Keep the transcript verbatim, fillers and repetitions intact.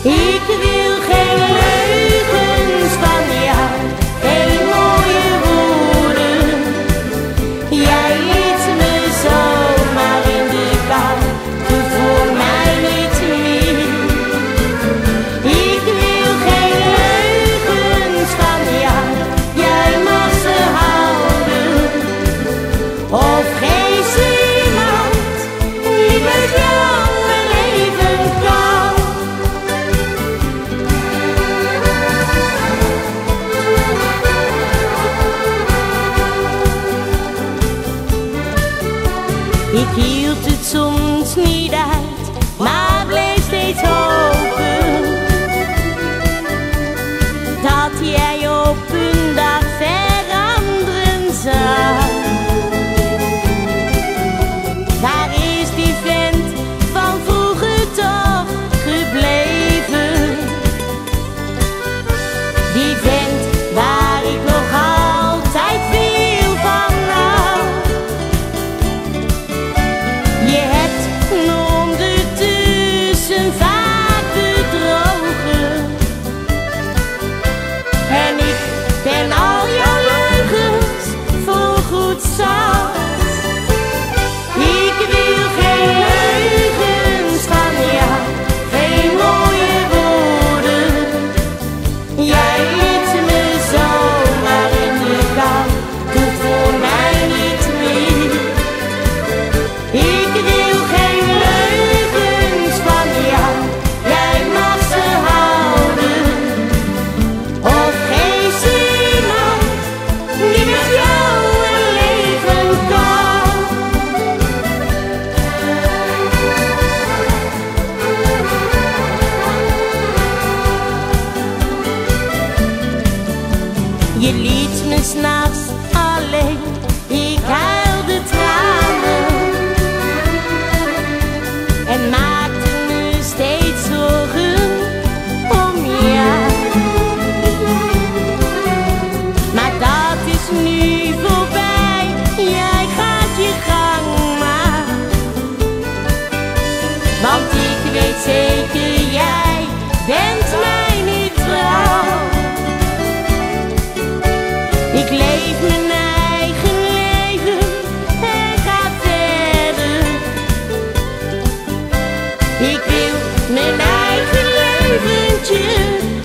Ik wil geen leugens van jou, geen mooie woorden. Jij liet me zomaar in de kou, doet voor mij niet meer. Ik wil geen leugens van jou, jij mag ze houden. Of geef ze iemand die met jou een leven kan. Ik hield het soms niet uit, maar bleef steeds hopen dat jij op een dag veranderen zou. Waar is die vent van vroeger toch gebleven? Die vent waar ik nog altijd veel van hou. Je hebt me ondertussen vaak bedrogen en ik ben al jouw leugens voorgoed zat. Ik wil geen leugens van jou, geen mooie woorden. Jij liet me zomaar in de kou, doet voor mij niet meer. Ik wil geen leugens van jou, jij mag ze houden. Of geef ze iemand die met jou een leven kan. Je liet me 's nachts alleen, ik huilde tranen en maakte me steeds zorgen om jou. Maar dat is nu voorbij, jij gaat je gang maar. Want ik weet zeker, jij bent mij niet trouw. Ik leef mijn eigen leven en ga verder. Ik wil mijn eigen leventje